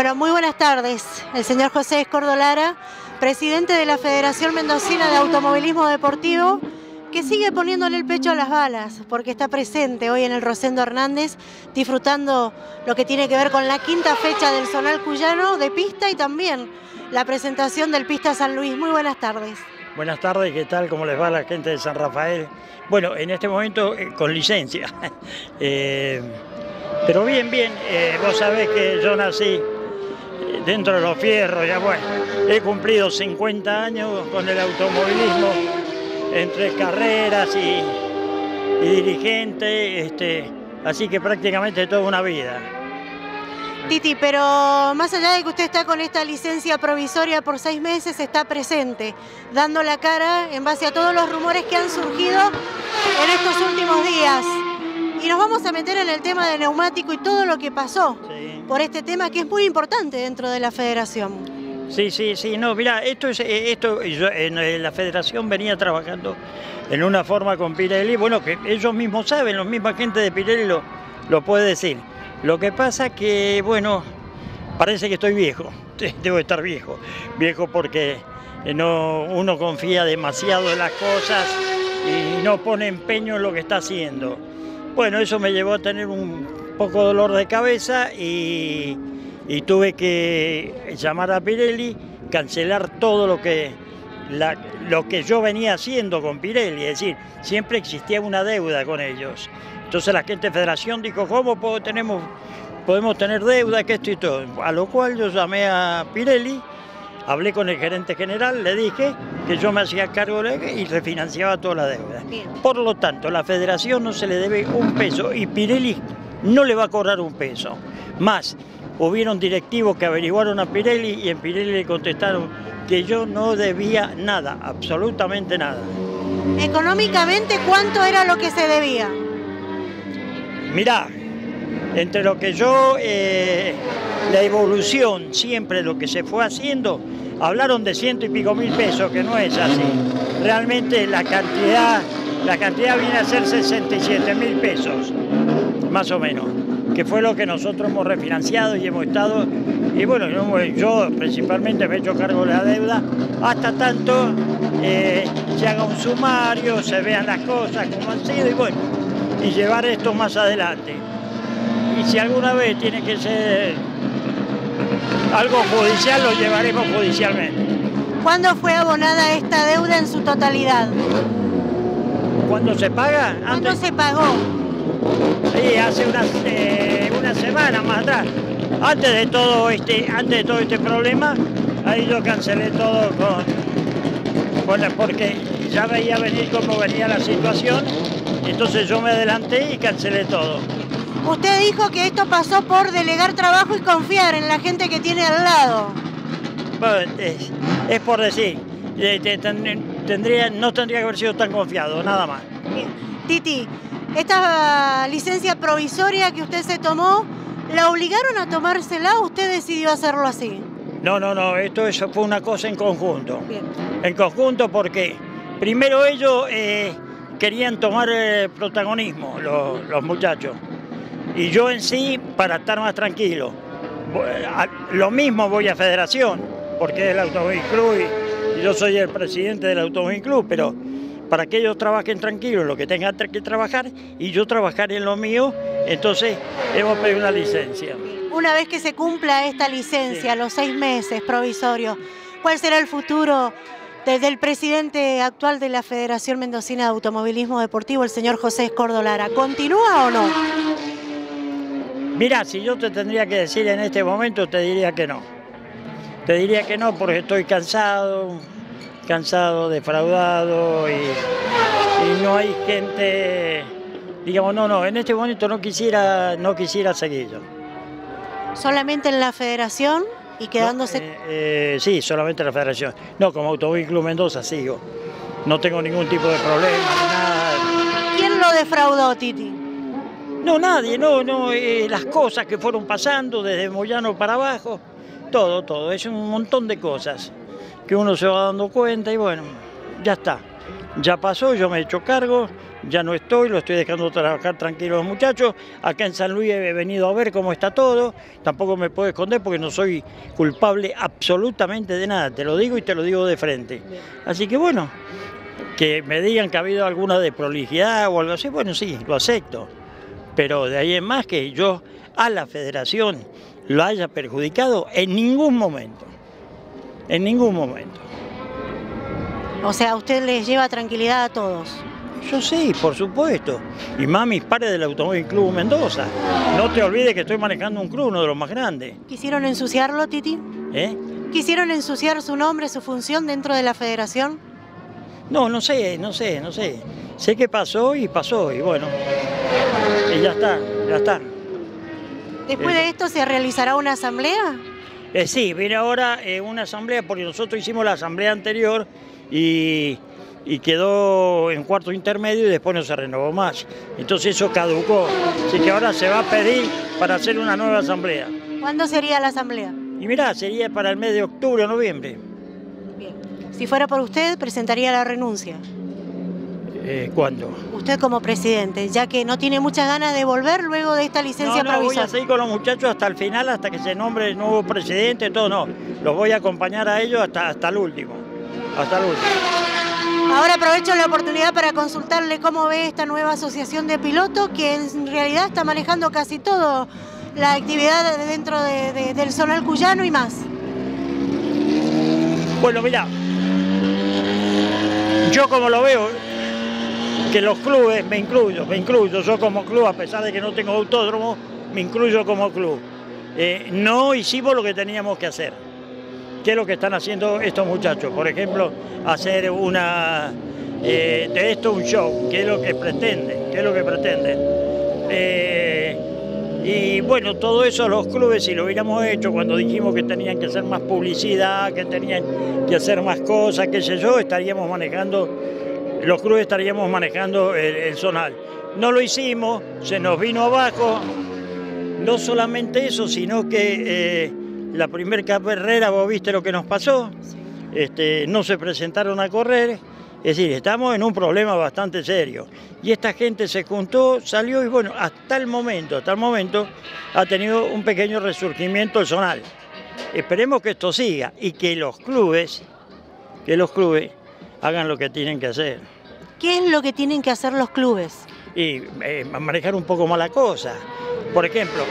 Bueno, muy buenas tardes. El señor José Escordolara, presidente de la Federación Mendocina de Automovilismo Deportivo, que sigue poniéndole el pecho a las balas, porque está presente hoy en el Rosendo Hernández, disfrutando lo que tiene que ver con la quinta fecha del Zonal Cuyano de pista y también la presentación del Pista San Luis. Muy buenas tardes. Buenas tardes, ¿qué tal? ¿Cómo les va a la gente de San Rafael? Bueno, en este momento con licencia, pero bien, vos sabés que yo nací dentro de los fierros, ya bueno, he cumplido 50 años con el automovilismo, entre carreras y dirigente, así que prácticamente toda una vida. Titi, pero más allá de que usted está con esta licencia provisoria por 6 meses, está presente, dando la cara en base a todos los rumores que han surgido en estos últimos días. Y nos vamos a meter en el tema de neumático y todo lo que pasó por este tema que es muy importante dentro de la federación. Sí, no, mirá, esto yo en la federación venía trabajando en una forma con Pirelli, bueno, que ellos mismos saben, los misma gente de Pirelli lo puede decir. Lo que pasa que, bueno, parece que estoy viejo, debo estar viejo porque uno confía demasiado en las cosas y no pone empeño en lo que está haciendo. Bueno, eso me llevó a tener un poco de dolor de cabeza y tuve que llamar a Pirelli, cancelar todo lo que yo venía haciendo con Pirelli, es decir, siempre existía una deuda con ellos. Entonces la gente de federación dijo, ¿cómo podemos tener deuda, que esto y todo? A lo cual yo llamé a Pirelli, hablé con el gerente general, le dije que yo me hacía cargo y refinanciaba toda la deuda. Bien. Por lo tanto, la federación no se le debe un peso y Pirelli no le va a cobrar un peso. Más, hubieron directivos que averiguaron a Pirelli y en Pirelli le contestaron que yo no debía nada, absolutamente nada. Económicamente, ¿cuánto era lo que se debía? Mirá, entre lo que yo, la evolución siempre, lo que se fue haciendo, hablaron de 100 y pico mil pesos, que no es así. Realmente la cantidad viene a ser 67.000 pesos, más o menos, que fue lo que nosotros hemos refinanciado y hemos estado, y bueno, yo principalmente me he hecho cargo de la deuda, hasta tanto se haga un sumario, se vean las cosas como han sido, y bueno, y llevar esto más adelante. Y si alguna vez tiene que ser algo judicial, lo llevaremos judicialmente. ¿Cuándo fue abonada esta deuda en su totalidad? ¿Cuándo se paga? ¿Cuándo se pagó? Sí, hace una semana más atrás. Antes de todo este problema, ahí yo cancelé todo porque ya veía venir cómo venía la situación. Entonces yo me adelanté y cancelé todo. Usted dijo que esto pasó por delegar trabajo y confiar en la gente que tiene al lado. Bueno, es por decir, no tendría que haber sido tan confiado, nada más. Titi, esta licencia provisoria que usted se tomó, ¿la obligaron a tomársela o usted decidió hacerlo así? No, eso fue una cosa en conjunto. Bien. En conjunto porque primero ellos querían tomar protagonismo, los muchachos. Y yo en sí, para estar más tranquilo. Lo mismo voy a federación, porque es el Automóvil Club y yo soy el presidente del Automóvil Club, pero para que ellos trabajen tranquilos, lo que tengan que trabajar, y yo trabajar en lo mío, entonces hemos pedido una licencia. Una vez que se cumpla esta licencia, sí, los 6 meses provisorios, ¿cuál será el futuro desde el presidente actual de la Federación Mendocina de Automovilismo Deportivo, el señor José Escordolara? ¿Continúa o no? Mirá, si yo te tendría que decir en este momento, te diría que no. Te diría que no porque estoy cansado, defraudado y no hay gente, digamos, en este momento no quisiera seguir yo. ¿Solamente en la federación y quedándose? Sí, solamente en la federación. No, como Automóvil Club Mendoza sigo. No tengo ningún tipo de problema, nada. ¿Quién lo defraudó, Titi? No, nadie, las cosas que fueron pasando desde Moyano para abajo, todo, es un montón de cosas que uno se va dando cuenta y bueno, ya está. ya pasó, yo me he hecho cargo, ya no estoy, lo estoy dejando trabajar tranquilo a los muchachos. Acá en San Luis he venido a ver cómo está todo, tampoco me puedo esconder porque no soy culpable absolutamente de nada, te lo digo y te lo digo de frente. Así que bueno, que me digan que ha habido alguna desprolijidad o algo así, bueno sí, lo acepto, pero de ahí en más que yo a la federación lo haya perjudicado en ningún momento, en ningún momento. O sea, usted les lleva tranquilidad a todos. Yo sí, por supuesto. Y más mis pares del Automóvil Club Mendoza. No te olvides que estoy manejando un club, uno de los más grandes. ¿Quisieron ensuciarlo, Titi? ¿Quisieron ensuciar su nombre, su función dentro de la federación? No, no sé. Sé que pasó y bueno. Y ya está. ¿Después de esto se realizará una asamblea? Sí, viene ahora una asamblea porque nosotros hicimos la asamblea anterior y quedó en cuarto intermedio y después no se renovó más. Entonces eso caducó. Así que ahora se va a pedir para hacer una nueva asamblea. ¿Cuándo sería la asamblea? Y mirá, sería para el mes de octubre o noviembre. Bien. Si fuera por usted, presentaría la renuncia. ¿Cuándo? Usted como presidente, ya que no tiene muchas ganas de volver luego de esta licencia provisoria. Voy a seguir con los muchachos hasta el final, hasta que se nombre el nuevo presidente, todo no. Los voy a acompañar a ellos hasta el último. Hasta el último. Ahora aprovecho la oportunidad para consultarle cómo ve esta nueva asociación de pilotos que en realidad está manejando casi todo la actividad dentro del zonal cuyano y más. Bueno, mirá, yo como lo veo, que los clubes, me incluyo, yo como club, a pesar de que no tengo autódromo, me incluyo como club. No hicimos lo que teníamos que hacer. ¿Qué es lo que están haciendo estos muchachos? Por ejemplo, hacer de esto un show, ¿qué es lo que pretenden? Y bueno, todo eso los clubes, si lo hubiéramos hecho cuando dijimos que tenían que hacer más publicidad, que tenían que hacer más cosas, qué sé yo, los clubes estaríamos manejando el zonal. No lo hicimos, se nos vino abajo, no solamente eso, sino que la primera carrera, vos viste lo que nos pasó, no se presentaron a correr, es decir, estamos en un problema bastante serio. Y esta gente se juntó, salió y bueno, hasta el momento ha tenido un pequeño resurgimiento el zonal. Esperemos que esto siga y que los clubes hagan lo que tienen que hacer. ¿Qué es lo que tienen que hacer los clubes? Y manejar un poco más la cosa. Por ejemplo,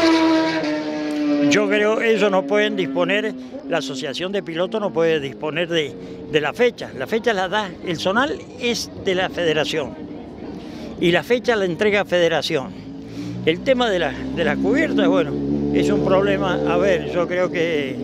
yo creo que ellos no pueden disponer, la asociación de pilotos no puede disponer de la fecha. La fecha la da, el zonal es de la federación y la fecha la entrega federación. El tema de las cubiertas, bueno, es un problema. A ver, yo creo que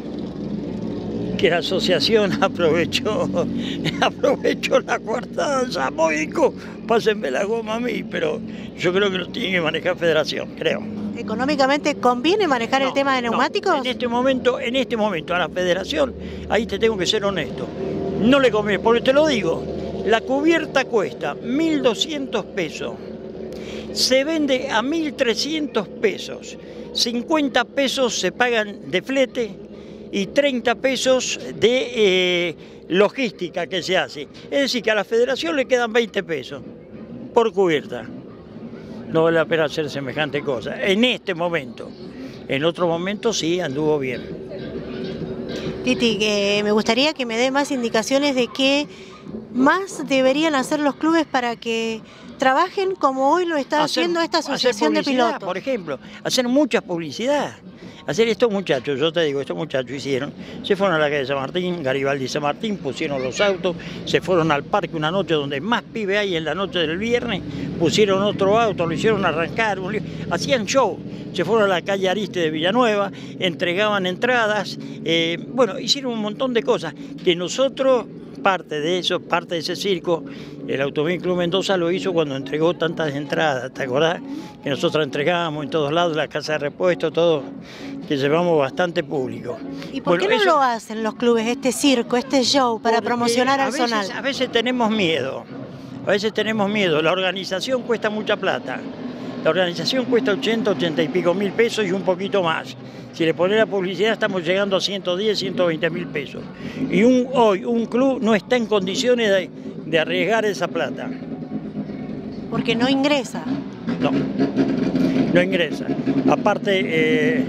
la asociación aprovechó la coartada, Samoico, pásenme la goma a mí, pero yo creo que lo tiene que manejar federación, creo. ¿Económicamente conviene manejar el tema de neumáticos? No. En este momento a la federación, ahí te tengo que ser honesto, no le conviene, porque te lo digo, la cubierta cuesta 1.200 pesos, se vende a 1.300 pesos, 50 pesos se pagan de flete y 30 pesos de logística que se hace. Es decir, que a la federación le quedan 20 pesos por cubierta. No vale la pena hacer semejante cosa. En este momento. En otro momento sí anduvo bien. Titi, me gustaría que me dé más indicaciones de qué más deberían hacer los clubes para que trabajen como hoy lo está haciendo esta asociación de pilotos. Por ejemplo, hacer mucha publicidad. Hacer estos muchachos, yo te digo, estos muchachos se fueron a la calle de San Martín, Garibaldi y San Martín, pusieron los autos, se fueron al parque una noche donde más pibe hay en la noche del viernes, pusieron otro auto, lo hicieron arrancar, hacían show, se fueron a la calle Ariste de Villanueva, entregaban entradas, bueno, hicieron un montón de cosas que nosotros, parte de ese circo, el Automóvil Club Mendoza lo hizo cuando entregó tantas entradas, ¿te acordás? Que nosotros entregábamos en todos lados, la casa de repuesto, todo, que llevamos bastante público. ¿Y por qué no lo hacen los clubes, este circo, este show, para promocionar al zonal? A veces tenemos miedo, la organización cuesta mucha plata. La organización cuesta 80 y pico mil pesos y un poquito más. Si le pones la publicidad estamos llegando a 110, 120 mil pesos. Y hoy un club no está en condiciones de arriesgar esa plata. Porque no ingresa. No, no ingresa. Aparte,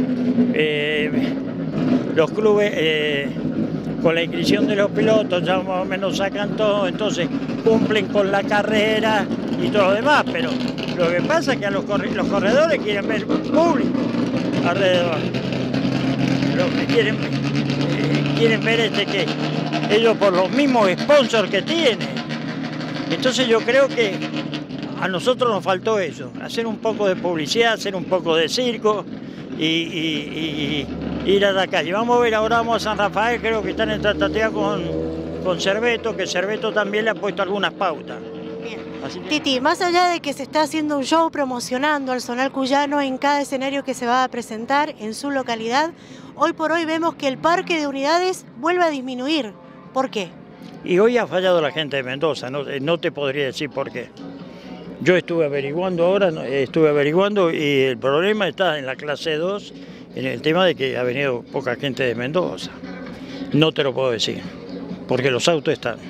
los clubes, con la inscripción de los pilotos, ya más o menos sacan todo, entonces cumplen con la carrera y todo lo demás, pero lo que pasa es que a los corredores quieren ver público alrededor. Lo que quieren ver que ellos por los mismos sponsors que tienen. Entonces yo creo que a nosotros nos faltó eso, hacer un poco de publicidad, hacer un poco de circo y ir a la calle. Vamos a ver, ahora vamos a San Rafael, creo que están en tratativa con Cerveto, que Cerveto también le ha puesto algunas pautas. Bien. Así que... Titi, más allá de que se está haciendo un show promocionando al Zonal Cuyano en cada escenario que se va a presentar en su localidad, hoy por hoy vemos que el parque de unidades vuelve a disminuir. ¿Por qué? Y hoy ha fallado la gente de Mendoza, no te podría decir por qué. Yo estuve averiguando y el problema está en la clase 2, en el tema de que ha venido poca gente de Mendoza. No te lo puedo decir, porque los autos están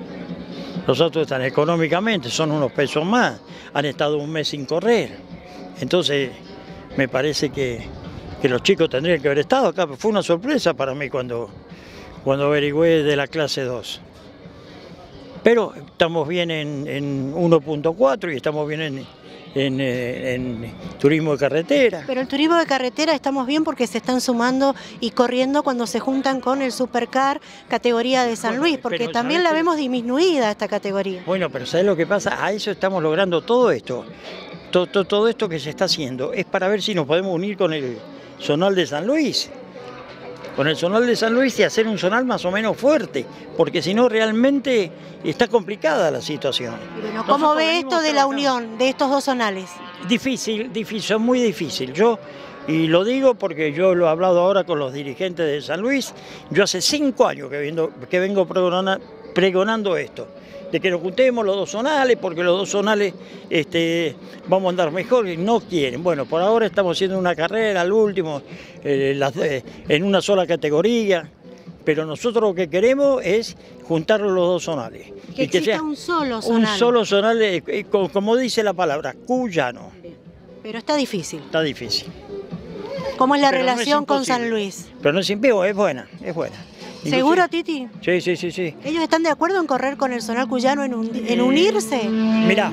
económicamente, son unos pesos más, han estado un mes sin correr. Entonces me parece que los chicos tendrían que haber estado acá. Fue una sorpresa para mí cuando averigüé de la clase 2. Pero estamos bien en 1.4 y estamos bien en turismo de carretera. Pero el turismo de carretera estamos bien porque se están sumando y corriendo cuando se juntan con el Supercar categoría de San Luis, porque también la vemos disminuida esta categoría. Bueno, pero ¿sabes lo que pasa? A eso estamos logrando todo esto. Todo esto que se está haciendo es para ver si nos podemos unir con el zonal de San Luis. Con el zonal de San Luis y hacer un zonal más o menos fuerte, porque si no realmente está complicada la situación. Bueno, ¿cómo ve esto de la unión de estos dos zonales? Difícil, muy difícil. Y lo digo porque yo lo he hablado ahora con los dirigentes de San Luis, yo hace 5 años que vengo pregonando esto, de que nos juntemos los dos zonales, porque los dos zonales vamos a andar mejor y no quieren. Bueno, por ahora estamos haciendo una carrera, al último, en una sola categoría, pero nosotros lo que queremos es juntar los dos zonales. Que exista un solo zonal. Un solo zonal, como dice la palabra, cuyano. Pero está difícil. Está difícil. ¿Cómo es la relación con San Luis? Pero no es imposible, es buena. ¿Seguro, Titi? Sí. ¿Ellos están de acuerdo en correr con el zonal cuyano, en unirse? Mirá,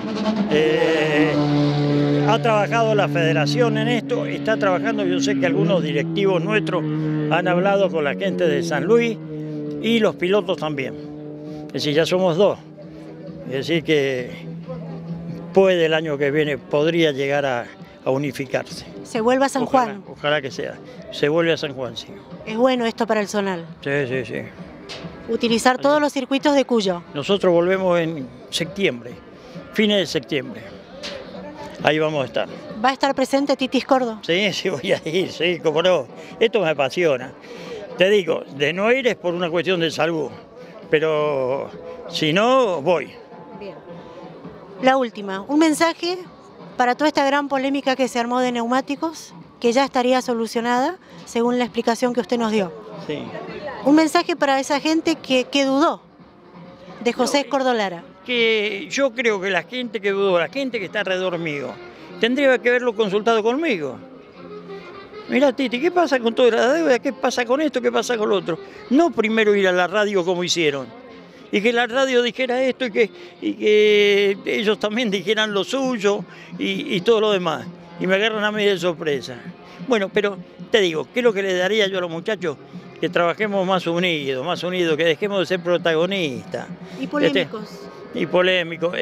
ha trabajado la federación en esto, está trabajando, yo sé que algunos directivos nuestros han hablado con la gente de San Luis y los pilotos también. Es decir, ya somos 2. Es decir que puede el año que viene, podría llegar a unificarse. ¿Se vuelve a San Juan? Ojalá que sea. Se vuelve a San Juan, sí. Es bueno esto para el zonal. Sí. Utilizar todos los circuitos de Cuyo. Nosotros volvemos en septiembre, fines de septiembre. Ahí vamos a estar. ¿Va a estar presente Titi Escordo? Sí, voy a ir, sí, cómo no. Esto me apasiona. Te digo, de no ir es por una cuestión de salud, pero si no, voy. Bien. La última, un mensaje para toda esta gran polémica que se armó de neumáticos, que ya estaría solucionada, según la explicación que usted nos dio. Sí. Un mensaje para esa gente que dudó de José Escordo Lara. Que yo creo que la gente que dudó, la gente que está alrededor mío, tendría que haberlo consultado conmigo. Mirá, Titi, ¿qué pasa con toda la deuda? ¿Qué pasa con esto? ¿Qué pasa con lo otro? No primero ir a la radio como hicieron. Y que la radio dijera esto y que ellos también dijeran lo suyo y todo lo demás. Y me agarran a mí de sorpresa. Bueno, pero te digo, ¿qué es lo que le daría yo a los muchachos? Que trabajemos más unidos, que dejemos de ser protagonistas. Y polémicos. Polémicos.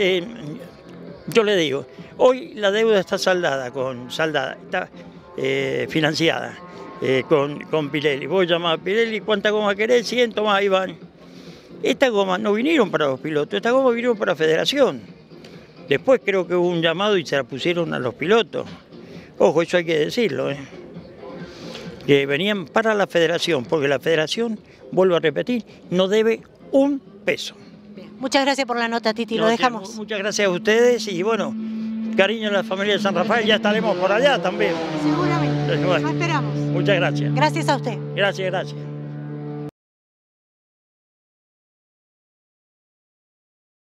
Yo le digo, hoy la deuda está está financiada con Pirelli. Vos llamás a Pirelli, ¿cuántas gomas querés? 100, tomás, ahí van. Estas gomas no vinieron para los pilotos, estas gomas vinieron para la federación. Después creo que hubo un llamado y se la pusieron a los pilotos. Ojo, eso hay que decirlo, que venían para la federación, porque la federación, vuelvo a repetir, no debe un peso. Bien. Muchas gracias por la nota, Titi, lo dejamos. Muchas gracias a ustedes y bueno, cariño a la familia de San Rafael, ya estaremos por allá también. Seguramente, lo esperamos. Muchas gracias. Gracias a usted. Gracias.